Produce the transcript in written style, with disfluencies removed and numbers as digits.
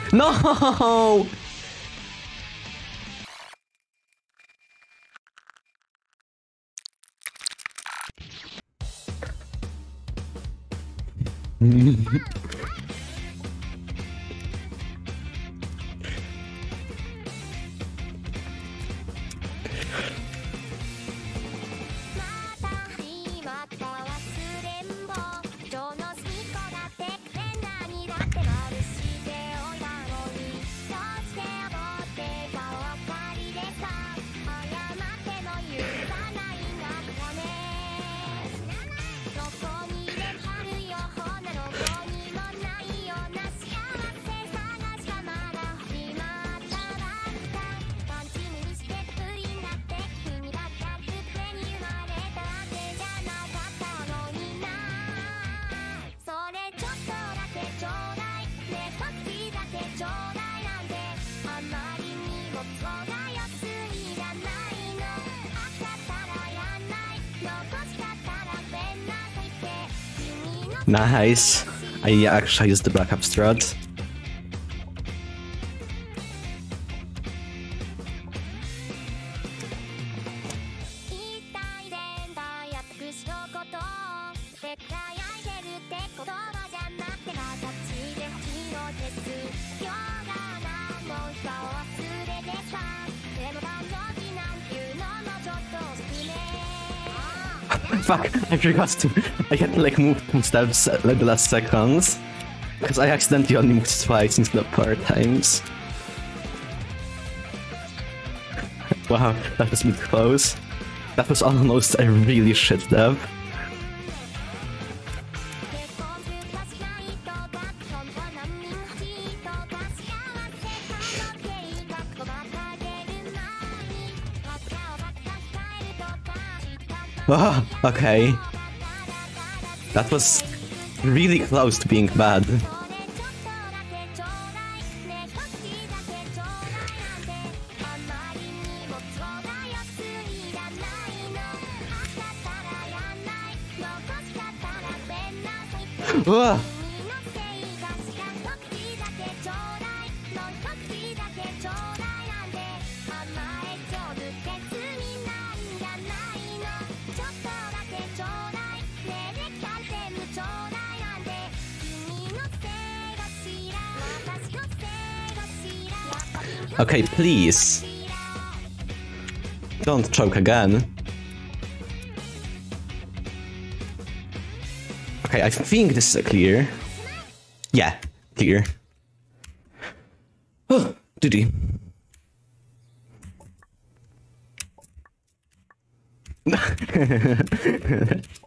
No! Nice. I actually used the backup strat. Fuck, I forgot to. I had to like move some steps at like the last seconds. Because I accidentally only moved twice instead of 4 times. Wow, that was mid close. That was almost a really shit dev. Oh, okay. That was really close to being bad. Ugh. Okay, please. Don't choke again. Okay, I think this is clear. Yeah, clear. Oh, GG.